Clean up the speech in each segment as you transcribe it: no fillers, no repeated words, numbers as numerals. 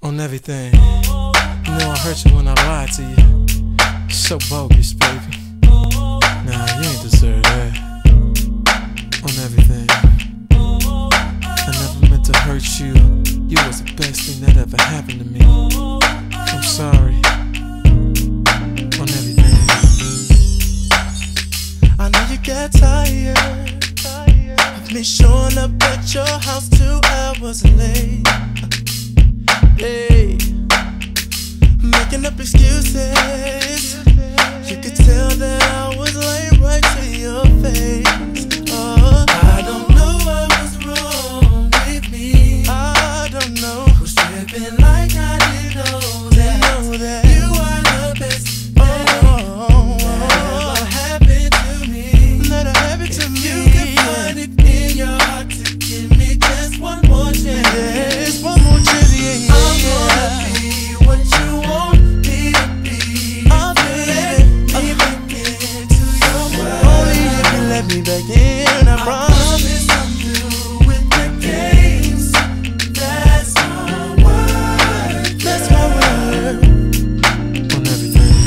on everything. You know I hurt you when I lied to you. So bogus, baby. Nah, you ain't deserve that. On everything. I never meant to hurt you. You was the best thing that ever happened to me. I'm sorry. On everything. I know you got tired of me showing up at your house 2 hours late. Hey, making up excuses. You could tell that I was late right to your face. Oh, I don't know what was wrong with me. I don't know. Was tripping like I didn't know that you are the best. What happened to me? That happened to me. You can find it in your heart to give me just one more chance. Yes, one more chance. Yeah. I'm gonna be what you want me to be. I'll let me back into your world. Only if you let me back in, I promise I'm through with the games. That's my word. That's my word. On everything.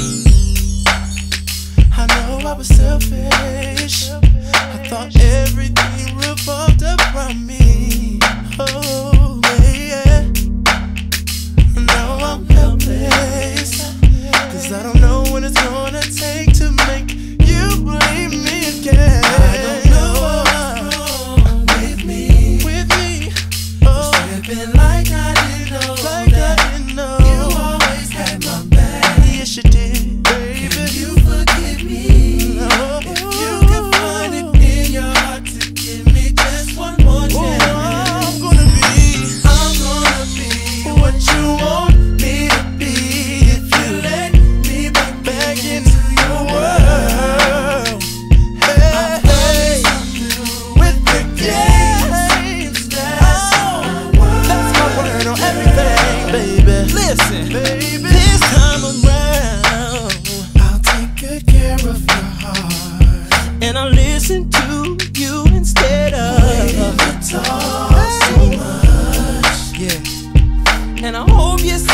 I know I was selfish. I thought everything revolved around me. Oh, yeah. Now I'm helpless, 'cause I don't know what it's gonna take to make you believe me again. I don't know what's wrong with me. Oh, tripping like I didn't know. You always had my back. Yes, you did, baby. Can you forgive me? No. If you can find it in your heart to give me just one more chance. I'm gonna be what you want me to be. If you let me back into your world. Hey, with the games. That's my word on everything, baby. Listen, baby, this time around I'll take good care of your heart, and I'll listen to you instead of talk so much. Yeah, and I hope you